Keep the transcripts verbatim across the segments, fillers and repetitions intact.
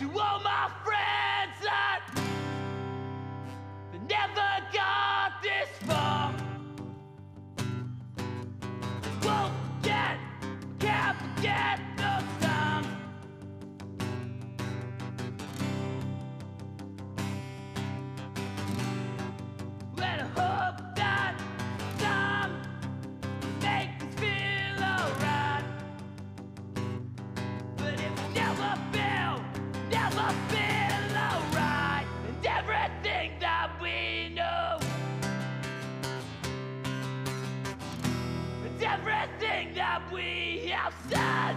all my friends that never got this far. Won't get, can't forget those times. When I hope that time makes us feel alright, but it will never feel, never feel alright. And everything that we know, and everything that we have said,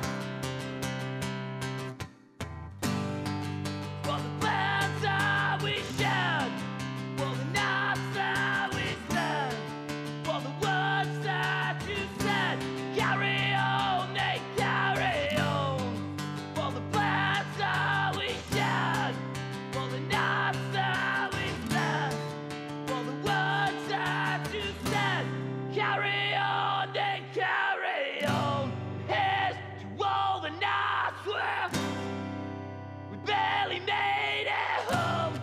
for the plans that we shared, for the nights that we spent, for the words that you said, carry on, they carry on. For the plans that we shared, for the nights that we spent, for the words that you said, carry on, they carry on. Here's to all the nights where we barely made it home.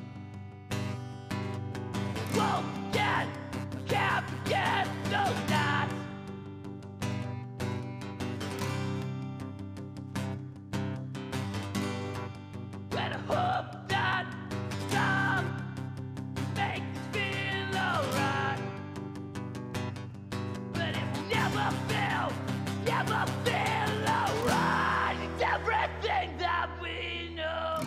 Won't forget, I can't forget those nights. When I hope that time makes us feel alright, but it will never feel, never feel alright. It's everything that we know,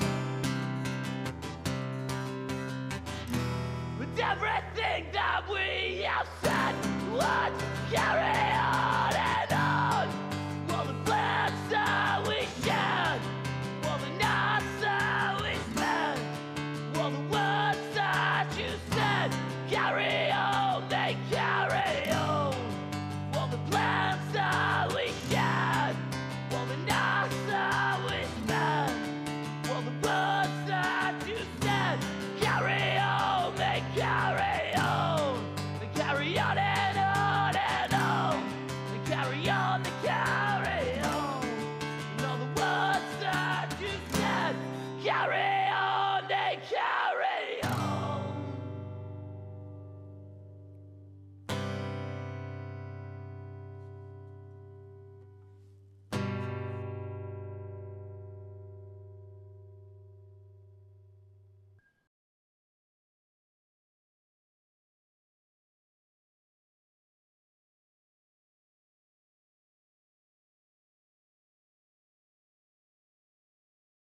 it's everything that we have said. Let's carry on and on. All the plans that we shared, all the nights that we spent, all the words that you said, carry on, they carry on. All the plans that we shared, all the nights that we spent, all the words that you said, carry on, they carry on.